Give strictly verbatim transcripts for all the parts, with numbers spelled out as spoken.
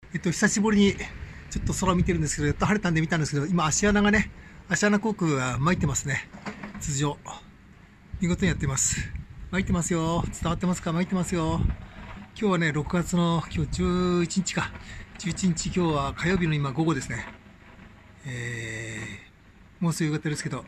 えっと、久しぶりにちょっと空を見てるんですけど、やっと晴れたんで見たんですけど、今、足穴がね、足穴航空が巻いてますね。通常。見事にやってます。巻いてますよ。伝わってますか？巻いてますよ。今日はね、ろくがつの、今日じゅういちにちか。じゅういちにち、今日は火曜日の今、午後ですね。えー、もうすぐ夕方ですけど、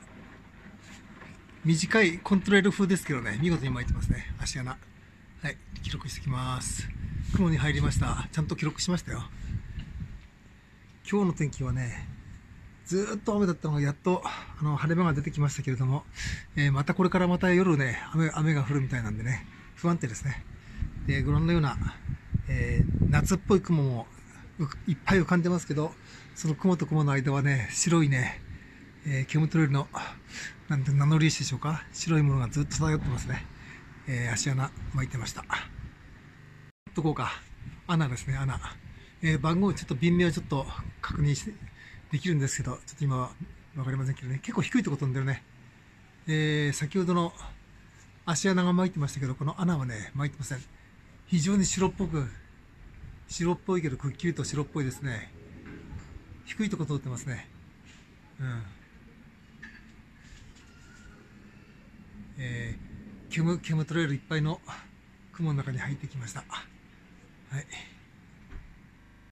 短いコントレール風ですけどね、見事に巻いてますね。足穴。はい、記録してきます。雲に入りました。ちゃんと記録しましたよ。今日の天気はね、ずーっと雨だったのがやっとあの晴れ間が出てきましたけれども、えーまたこれからまた夜ね雨、雨が降るみたいなんでね、不安定ですね。で、ご覧のような、えー夏っぽい雲もいっぱい浮かんでますけど、その雲と雲の間はね、白いね、えー、ケムトレールのなんて名乗り石でしょうか、白いものがずっと漂ってますね。えー足穴巻いてました。どこうか、穴ですね、穴。えー番号ちょっと便名をちょっと確認してできるんですけど、ちょっと今は分かりませんけどね、結構低いところ飛んでるね。えー先ほどの足穴が巻いてましたけど、この穴はね、巻いてません。非常に白っぽく、白っぽいけど、くっきりと白っぽいですね。低いところ通ってますね。うん。えー、ケム、ケムトレールいっぱいの雲の中に入ってきました。はい。